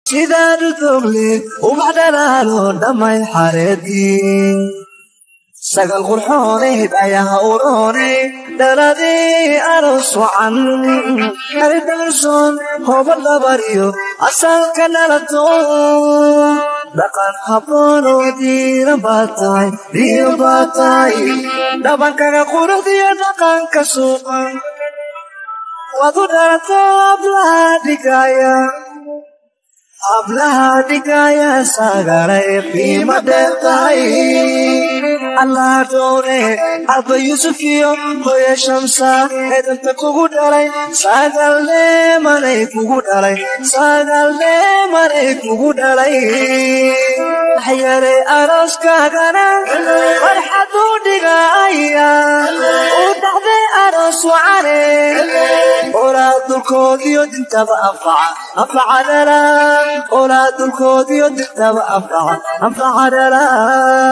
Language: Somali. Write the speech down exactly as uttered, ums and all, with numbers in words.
sidaan u dogle ubax dhalaalo dhamay xareedii sagal qurxooneed ayaa uroonay dhaladii aroos wacan aridharsoon hooba dabariyo asalka dhalato dhaqan habboonoo diiran baa tahay diiran baa tahay dhabankaga quruxdiyo dhaqanka suuqan waad u dhalato ablaha dhigaya ablaha dhigaya sagalay qiimo dheer tahay allah doone abba yusufiyo hooya shamsa ee danta kugu dhalay sagalle manay kugu dhalay sagalle manay kugu dhalay waxyaalay arooskaagana farxad u dhigaya u dhaxday aroos wacane olaad dulkoodiyo dintaba anfaca anfaca dhala olaad dulkoodiyo dintaba anfaca anfaca dhala